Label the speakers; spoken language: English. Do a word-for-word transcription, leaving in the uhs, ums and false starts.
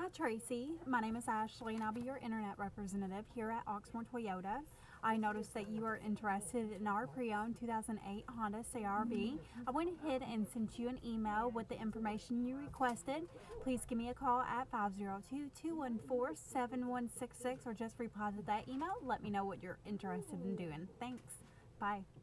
Speaker 1: Tracy. My name is Ashley and I'll be your internet representative here at Oxmoor Toyota. I noticed that you are interested in our pre-owned two thousand eight Honda C R V. I went ahead and sent you an email with the information you requested. Please give me a call at five zero two, two one four, seven one six six or just reply to that email. Let me know what you're interested in doing. Thanks. Bye.